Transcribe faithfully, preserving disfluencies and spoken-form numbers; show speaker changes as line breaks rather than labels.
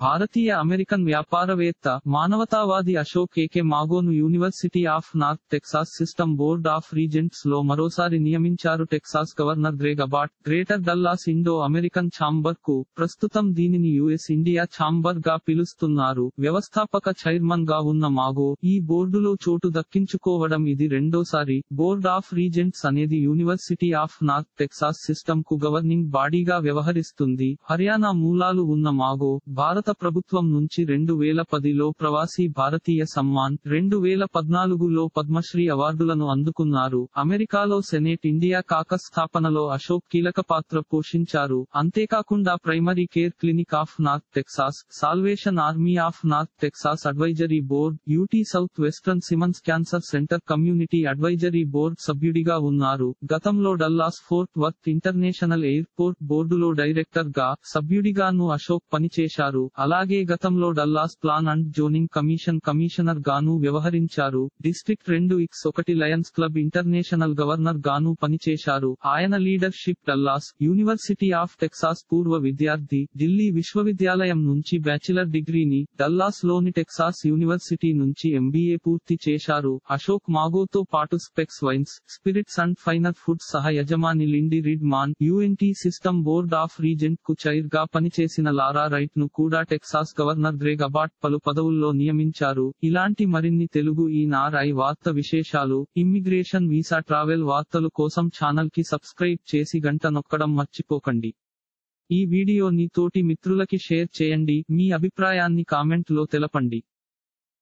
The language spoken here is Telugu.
భారతీయ అమెరికన్ వ్యాపారవేత్త, మానవతావాది అశోక్ ఏకే మాగోను university of north Texas system board of regents లో మరోసారి నియమించారు. Texas governor Greg Abbott, greater Dallas Indo American chamber కు, ప్రస్తుతం దీనిని యుఎస్ ఇండియా ఛాంబర్ గా పిలుస్తున్నారు, వ్యవస్థాపక చైర్మన్ గా ఉన్న మాగో, ఈ బోర్డులో చోటు దక్కించుకోవడం ఇది రెండోసారి. బోర్డ్ ఆఫ్ రీజెంట్స్ అనేది university of north Texas system కు గవర్నింగ్ బాడీగా వ్యవహరిస్తుంది. హర్యానా మూలాలు ఉన్న మాగో, భారత ప్రభుత్వం నుంచి రెండు వేల పదిలో ప్రవాసీ భారతీయ సమ్మాన్, రెండు వేల పద్నాలుగులో పద్మశ్రీ అవార్డులను అందుకున్నారు. అమెరికాలో సెనేట్ ఇండియా కాకస్ స్థాపనలో అశోక్ కీలక పాత్ర పోషించారు. అంతేకాకుండా primary care clinic of north Texas, salvation army of north Texas advisory board, UT southwestern Simmons cancer centre community advisory board సభ్యుడిగా ఉన్నారు. గతంలో Dallas Fort Worth international airport బోర్డులో డైరెక్టర్ గా, సభ్యుడిగాను అశోక్ పనిచేశారు. అలాగే గతంలో Dallas plan and zoning commission commissioner గాను వ్యవహరించారు. డిస్ట్రిక్ట్ రెండు ఇక్స్ ఒకటి లయన్స్ క్లబ్ ఇంటర్నేషనల్ గవర్నర్ గాను పనిచేశారు. ఆయన leadership Dallas university of Texas పూర్వ విద్యార్థి, ఢిల్లీ విశ్వవిద్యాలయం నుంచి బ్యాచిలర్ డిగ్రీని, డల్లాస్ లోని టెక్సాస్ యూనివర్సిటీ నుంచి ఎంబీఏ పూర్తి చేశారు. అశోక్ మాగోతో పాటు specs wines, spirits and finer foods సహ యజమాని Lindy Ridman, UNT system board of regent కు చైర్ గా పనిచేసిన లారా రైట్ ను కూడా టెక్సాస్ గవర్నర్ గ్రెగ్ అబాట్ పలు పదవుల్లో నియమించారు. ఇలాంటి మరిన్ని తెలుగు ఈఎన్ఆర్ఐ వార్త విశేషాలు, ఇమ్మిగ్రేషన్, వీసా, ట్రావెల్ వార్తలు కోసం ఛానల్ కి సబ్స్క్రైబ్ చేసి గంట నొక్కడం మర్చిపోకండి. ఈ వీడియోని తోటి మిత్రులకి షేర్ చేయండి. మీ అభిప్రాయాన్ని కామెంట్ లో తెలపండి.